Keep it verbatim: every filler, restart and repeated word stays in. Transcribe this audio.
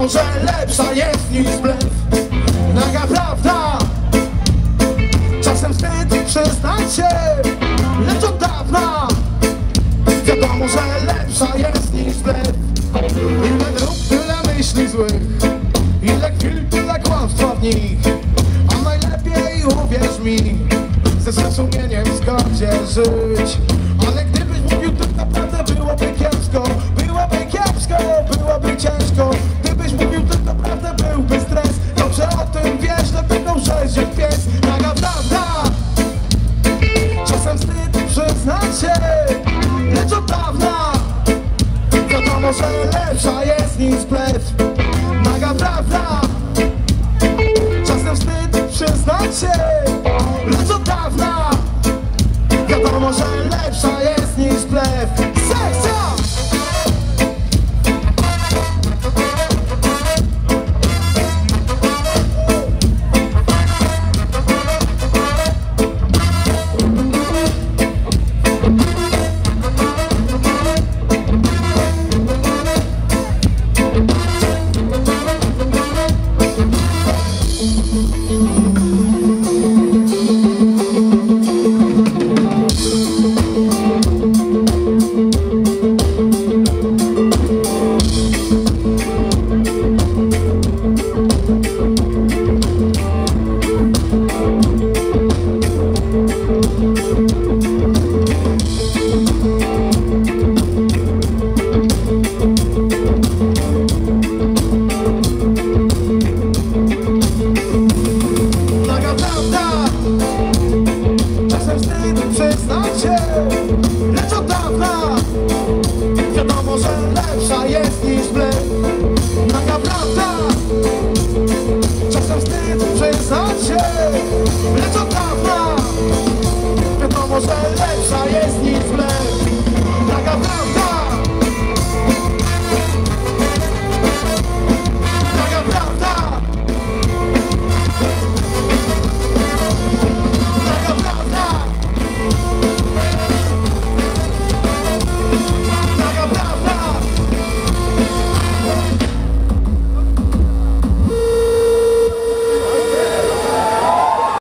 Wiadomo, że lepsza jest niż blef. Naga prawda. Czasem wstyd przyznać się, lecz od dawna wiadomo, że lepsza jest niż blef. Ile dróg, tyle myśli złych, ile chwil, tyle kłamstwa w nich. A najlepiej uwierz mi, ze zrozumieniem w zgodzie żyć. Ale gdybyś mówił, to naprawdę byłoby kiepsko. Byłoby kiepsko, byłoby ciężko. Gdybyś mówił, to naprawdę byłby stres. Dobrze o tym wiesz, dlatego rzeź jak pies. Naga prawda. Czasem wstyd przyznać się, lecz od dawna wiadomo, że lepsza jest niż blef. Naga prawda.